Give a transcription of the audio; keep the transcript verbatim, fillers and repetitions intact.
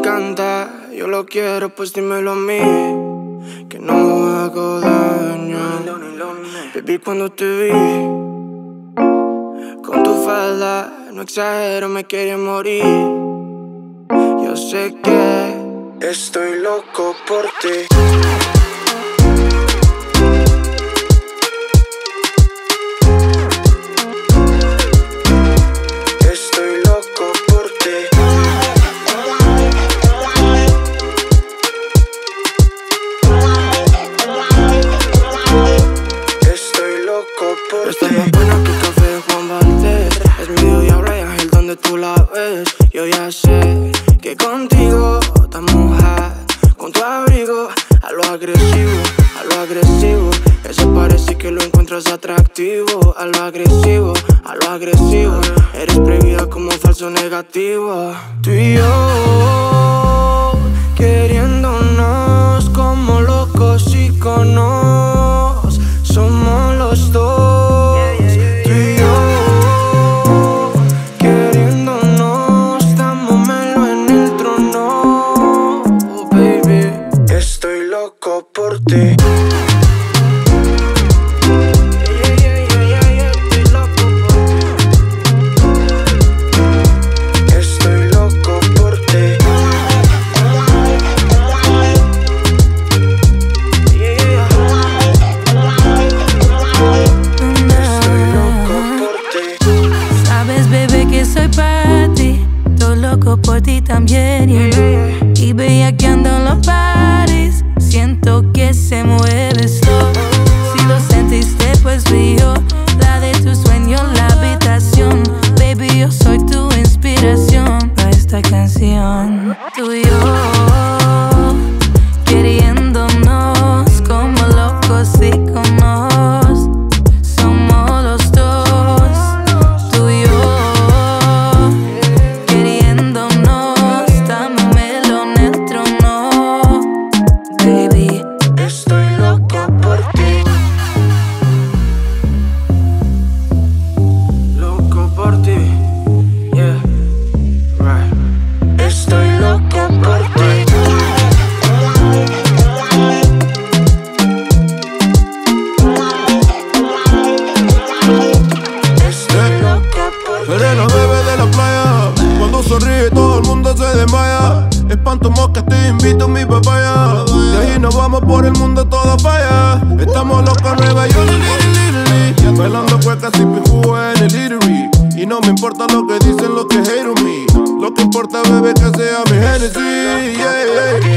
encanta, yo lo quiero, pues dímelo a mí, que no hago daño. Baby, cuando te vi con tu falda, no exagero, me quería morir. Yo sé que estoy loco por ti. Está más buena que café de Juan Valdez. Es medio diablo y ángel donde tú la ves. Yo ya sé que contigo estamos hot, con tu abrigo a lo agresivo, a lo agresivo. Ese parece que lo encuentras atractivo. A lo agresivo, a lo agresivo. Eres prohibida como falso negativo. Tú y yo queriéndonos como locos iconos. Somos los dos. Por ti. Estoy loco por ti. Estoy loco por ti. Sabes, bebé, que soy para ti. Estoy loco por ti también, you know. Y bellaqueando en los parties. Siento que se mueve esto. Si lo sentiste, pues vi yo. La de tu sueño en la habitación. Baby, yo soy tu inspiración para esta canción. Tú y yo queriéndonos como locos iconos. Somos los dos. Tú y yo queriéndonos. Dámelo en el trono. Baby, estoy loco por ti. Loco por ti. Yeah, right. Estoy loco por ti. Estoy loco por ti. Serena, bebé de la playa. Cuando sonríe todo el mundo se desmaya. Espanto moscas, te invito a mi papaya. De ahí nos vamos por el mundo, todo falla. Estamos locos en Nueva York, li, li, li, li. Bailando cuecas y pijugo en el Eatery. Y no me importa lo que dicen los que hate on me. Lo que importa, bebé, que sea mi Genesis, yeah, yeah.